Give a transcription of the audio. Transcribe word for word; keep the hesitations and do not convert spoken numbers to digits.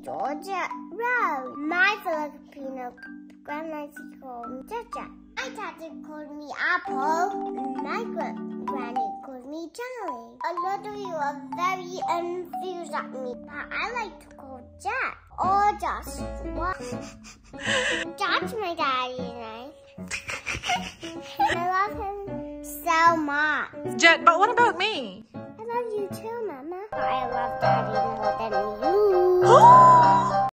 Georgia Rose. My Filipino grandma called me Jette. My daddy called me Apple. My granny called me Charlie. A lot of you are very confused at me, but I like to call Jette or just what? That's my daddy's name. I love him so much. Jette, but what about me? I love you too, Mama. I love Daddy more than you.